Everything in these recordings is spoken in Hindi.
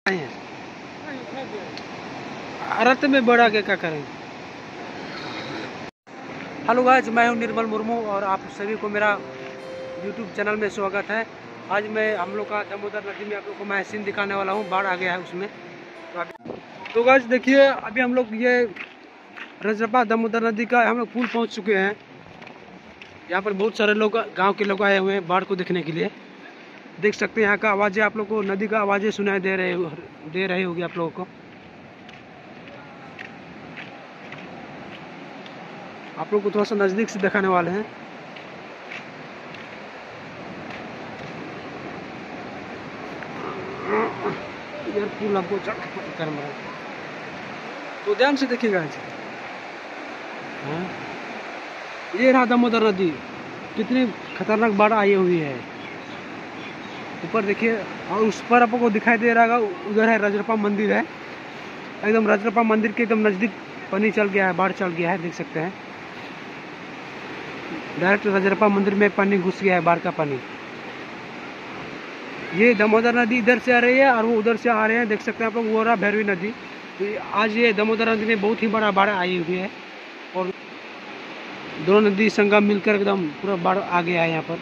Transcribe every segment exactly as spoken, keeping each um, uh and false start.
रत में बढ़ा के क्या करें। हेलो गाइस, मैं हूं निर्मल मुर्मू और आप सभी को मेरा यूट्यूब चैनल में स्वागत है। आज मैं हम लोग का दामोदर नदी में आप लोग को मैं सीन दिखाने वाला हूं। बाढ़ आ गया है उसमें। तो गाइस देखिए, अभी हम लोग ये रजरप्पा दामोदर नदी का हम लोग पुल पहुंच चुके हैं। यहाँ पर बहुत सारे लोग, गांव के लोग आए हुए हैं बाढ़ को देखने के लिए। देख सकते हैं यहाँ का आवाज़ें, आप लोग को नदी का आवाज़ें सुनाई दे रहे दे रही होगी आप लोगों को। आप लोग को थोड़ा सा नज़दीक से दिखाने वाले हैं। यार पुल आपको कर रहा है तो ध्यान से देखिएगा। हाँ, ये रहा दामोदर नदी। कितनी खतरनाक बाढ़ आई हुई है। ऊपर देखिए, और उस पर आपको दिखाई दे रहा होगा, उधर है रजरप्पा मंदिर है। एकदम रजरप्पा मंदिर के एकदम नज़दीक पानी चल गया है, बाढ़ चल गया है। देख सकते हैं डायरेक्ट रजरप्पा मंदिर में पानी घुस गया है, बाढ़ का पानी। ये दामोदर नदी इधर से आ रही है और वो उधर से आ रहे हैं। देख सकते हैं आप लोग, वो रहा भैरवी नदी। तो आज ये दामोदर नदी में बहुत ही बड़ा बाढ़ आई हुई है और दोनों नदी संगम मिलकर एकदम पूरा बाढ़ आ गया है यहाँ पर।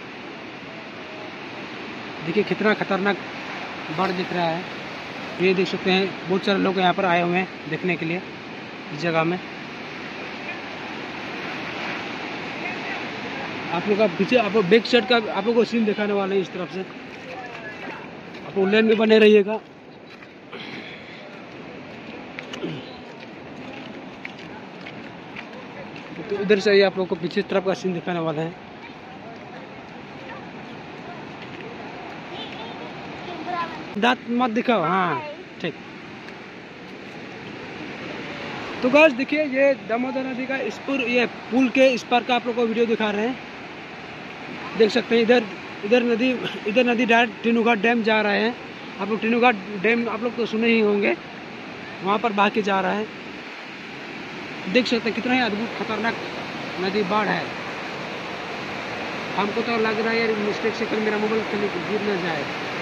देखिए कितना खतरनाक बाढ़ दिख रहा है। ये देख सकते हैं, बहुत सारे लोग यहाँ पर आए हुए हैं देखने के लिए इस जगह में। आप लोग का पीछे आप बैक साइड का आप लोग को सीन दिखाने वाले हैं। इस तरफ से आप लोग लेन में बने रहिएगा। तो इधर से आप लोग को पीछे तरफ का सीन दिखाने वाला है। दांत मत दिखाओ। हाँ ठीक। तो गाइस देखिए, ये दामोदर नदी का इस पर, ये पुल के इस पार का आप लोग को वीडियो दिखा रहे हैं। देख सकते हैं इधर इधर नदी इधर नदी डायरेक्ट टीनूघाट डैम जा रहा है। आप लोग टीनूघाट डैम आप लोग तो सुने ही होंगे, वहाँ पर बहा के जा रहा है। देख सकते हैं कितना ही अद्भुत खतरनाक नदी बाढ़ है। हमको तो लग रहा है यार मिस्टेक से कल मेरा मोबाइल कहीं गिर न जाए।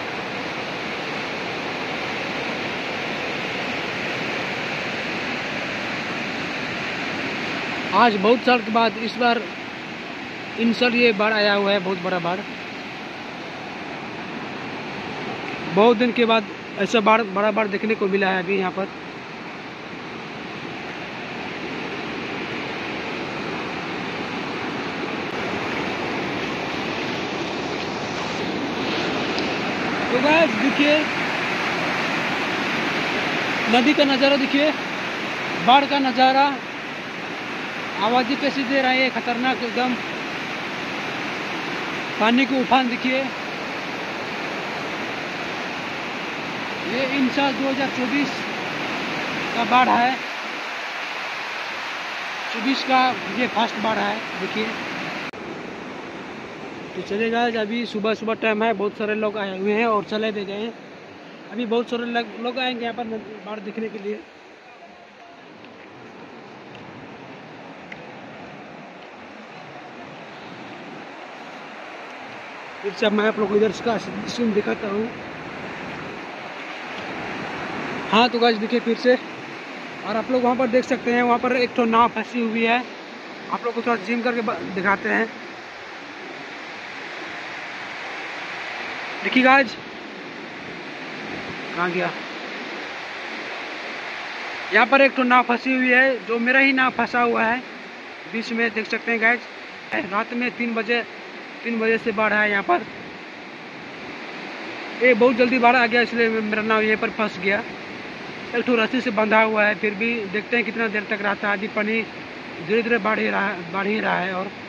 आज बहुत साल के बाद इस बार इन साल ये बाढ़ आया हुआ है, बहुत बड़ा बाढ़। बहुत दिन के बाद ऐसा बाढ़ बड़ा बाढ़ देखने को मिला है अभी यहाँ पर। तो गाइस देखिए, नदी का नज़ारा देखिए, बाढ़ का नज़ारा। आवाज़ें कैसे दे रहा है खतरनाक एकदम। पानी के उफान देखिए। ये इन साल दो हज़ार चौबीस का बाढ़ है। चौबीस का ये फर्स्ट बाढ़ है देखिए। तो चलेगा, अभी सुबह सुबह टाइम है, बहुत सारे लोग आए हुए हैं और चले भी गए हैं। अभी बहुत सारे लोग आएंगे यहाँ पर बाढ़ देखने के लिए। फिर से मैं आप लोग को इधर का सीन दिखाता हूँ। हाँ तो गाइस देखिए फिर से, और आप लोग वहाँ पर देख सकते हैं, वहाँ पर एक तो नाव फंसी हुई है। आप लोग को थोड़ा जूम करके दिखाते हैं। देखिए गाइस, कहाँ गया? यहाँ पर एक तो नाव फंसी हुई है, जो मेरा ही नाव फंसा हुआ है बीच में। देख सकते हैं गाइस, रात में तीन बजे तीन बजे से बाढ़ है यहाँ पर। ये बहुत जल्दी बाढ़ आ गया, इसलिए मेरा नाव यहीं पर फंस गया। एक ठो रस्सी से बंधा हुआ है, फिर भी देखते हैं कितना देर तक रहता है। अभी पानी धीरे धीरे बढ़ ही रहा है बढ़ ही रहा है और